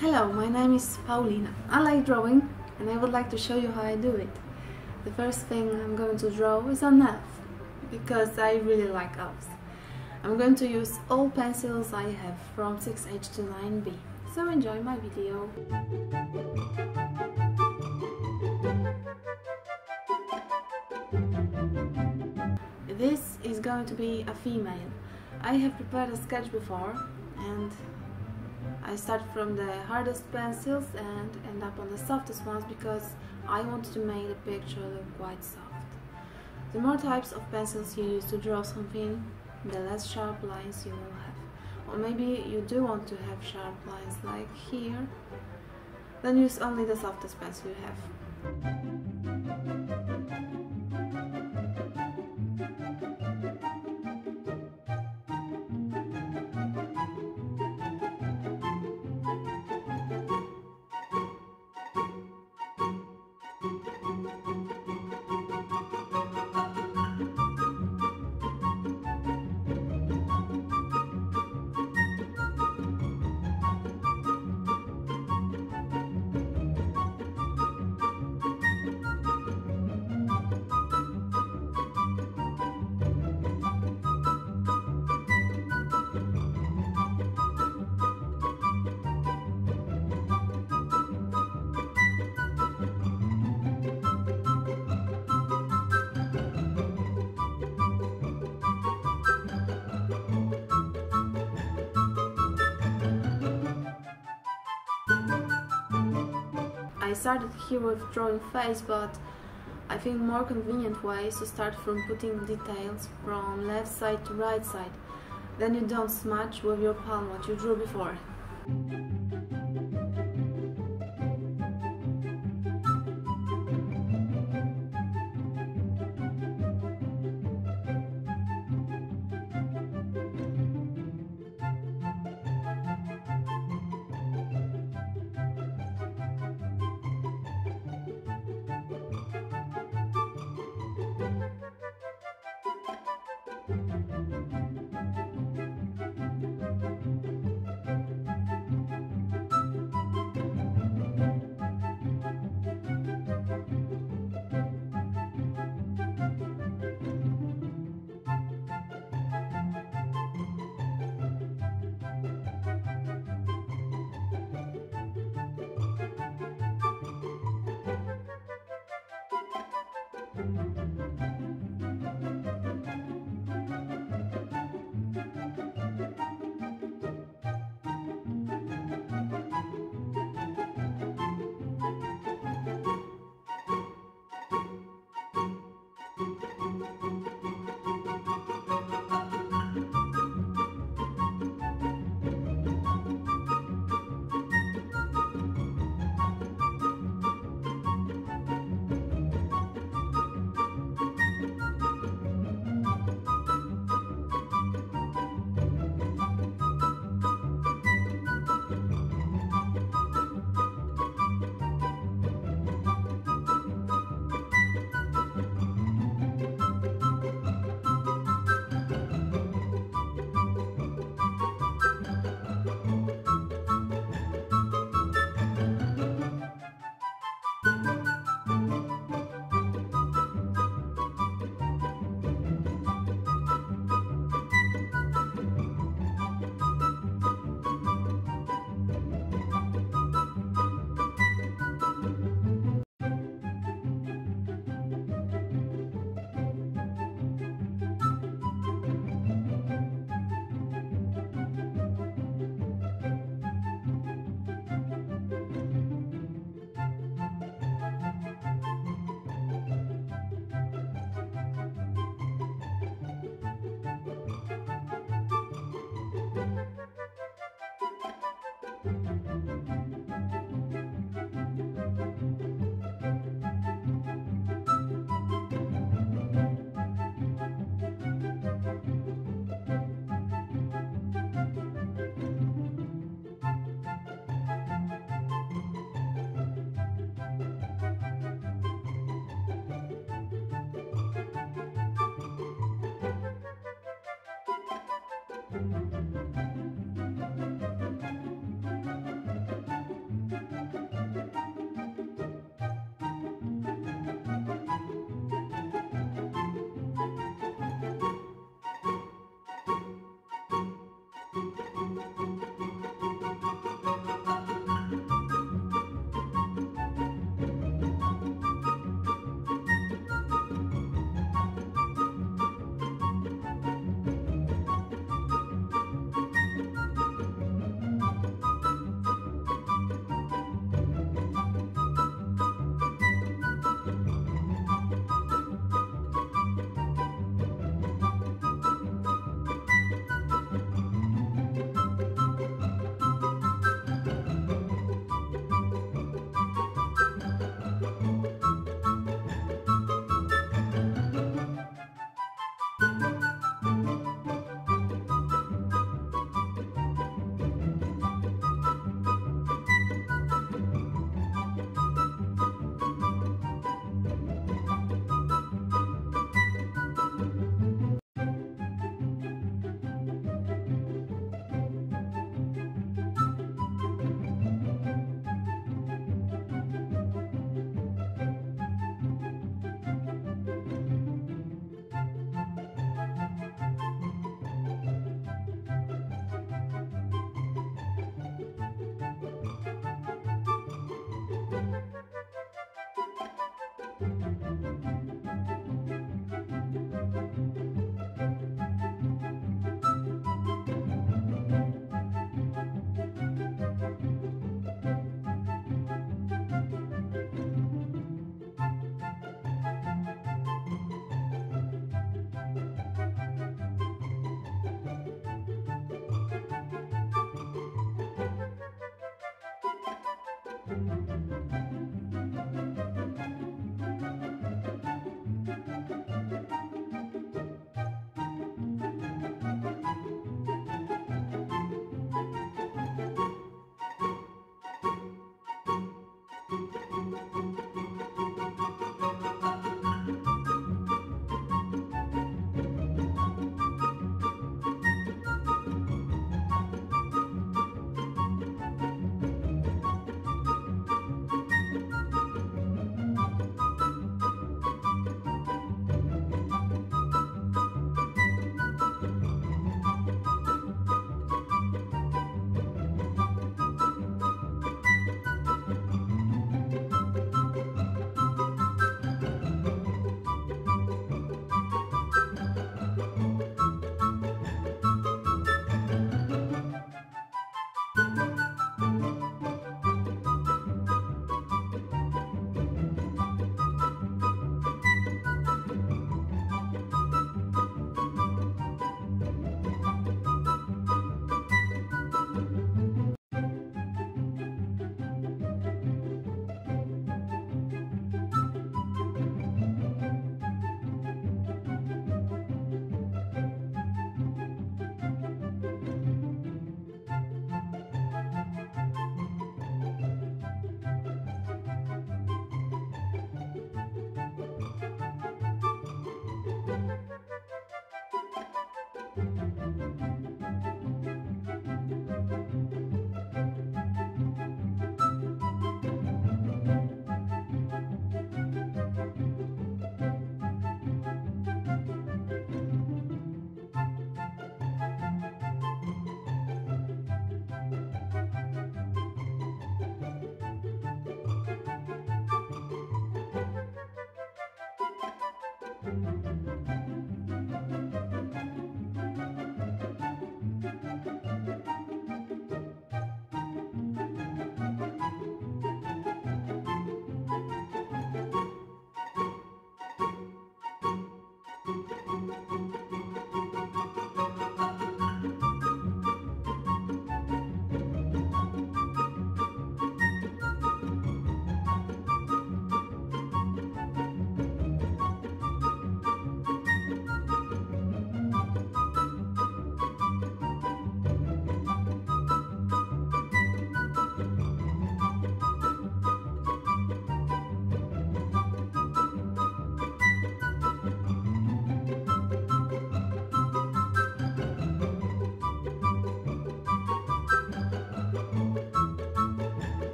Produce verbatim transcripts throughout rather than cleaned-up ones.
Hello, my name is Paulina. I like drawing and I would like to show you how I do it. The first thing I'm going to draw is an elf, because I really like elves. I'm going to use all pencils I have from six H to nine B, so enjoy my video. This is going to be a female. I have prepared a sketch before and I start from the hardest pencils and end up on the softest ones because I wanted to make the picture look quite soft. The more types of pencils you use to draw something, the less sharp lines you will have. Or maybe you do want to have sharp lines like here, then use only the softest pencil you have. I started here with drawing face, but I think more convenient way is to start from putting details from left side to right side. Then you don't smudge with your palm what you drew before.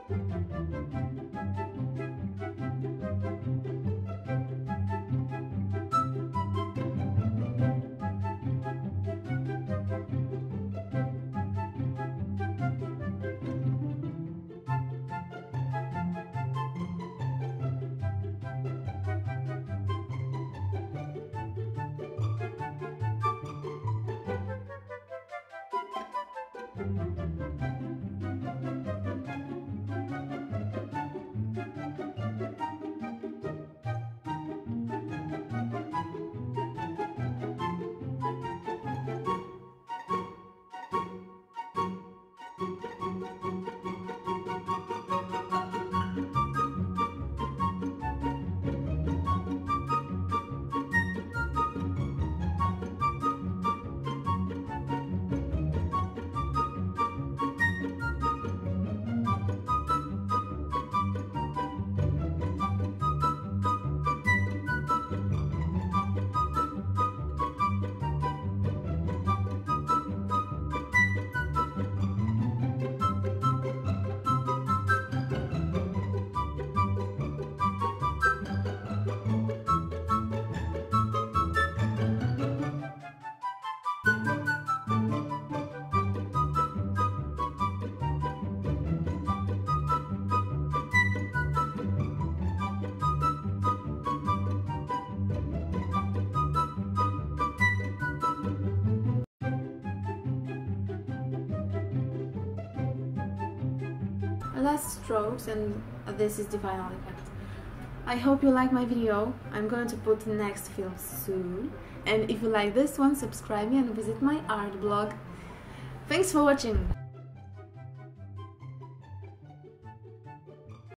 Last strokes, and this is the final effect. I hope you like my video. I'm going to put the next film soon, and if you like this one, subscribe me and visit my art blog. Thanks for watching!